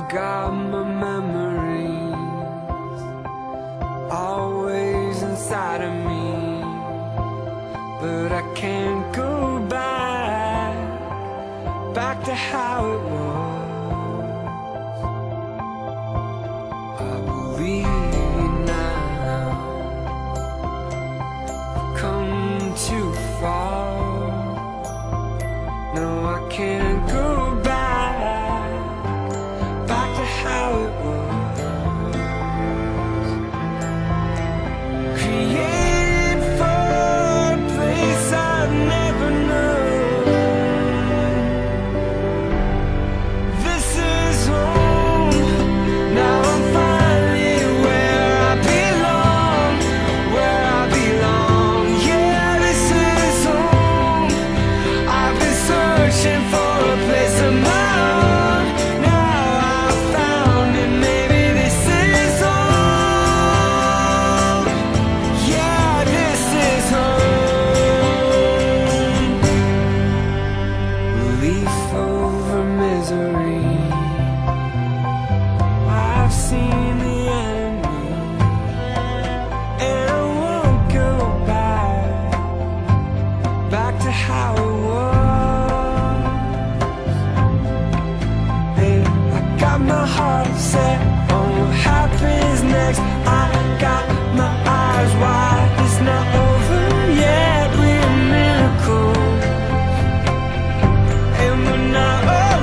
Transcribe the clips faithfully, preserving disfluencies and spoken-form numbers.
got my memories always inside of me, but I can't go back, back to how it was. I believe you now, I've come too far. No, I can't go back, back to how it was. Created for a place I've never known. This is home, now I'm finally where I belong, where I belong. Yeah, this is home. I've been searching for a place of my own. Now I found it, maybe this is home. Yeah, this is home. Relief over misery, I've seen the enemy, and I won't go back, back to how it was. Hey, I got my heart set on what happens next. I got my eyes wide, it's not over yet. We're a miracle, and we're not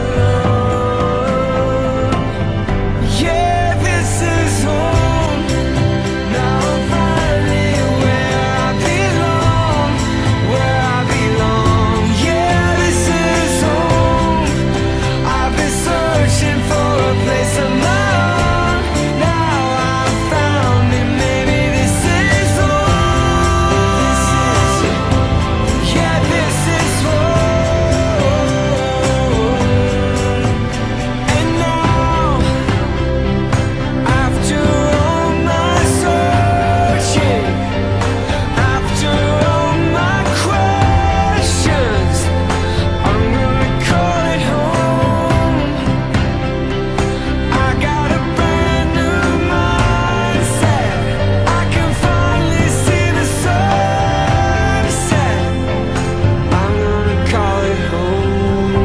alone. Yeah, this is home. Now I'm finally where I belong, where I belong. Yeah, this is home. I've been searching for a place of my own. Now I found it, maybe this is home. Yeah, this is home. And now, after all my searching, after all my questions, I'm gonna call it home. I got a brand new mindset, I can finally see the sunset. I'm gonna call it home.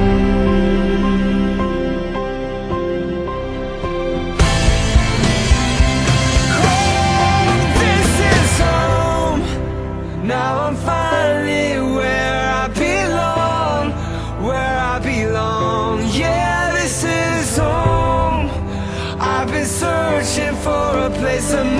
This is home. Now I'm finally where I belong, where I belong. Yeah, this is home. I've been searching for a place of